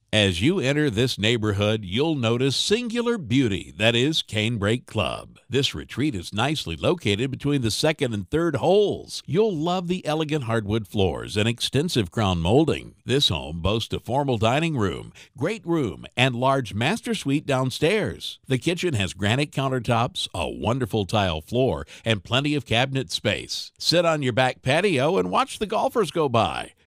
As you enter this neighborhood, you'll notice singular beauty, that is Canebrake Club. This retreat is nicely located between the second and third holes. You'll love the elegant hardwood floors and extensive crown molding. This home boasts a formal dining room, great room, and large master suite downstairs. The kitchen has granite countertops, a wonderful tile floor, and plenty of cabinet space. Sit on your back patio and watch the golfers go by.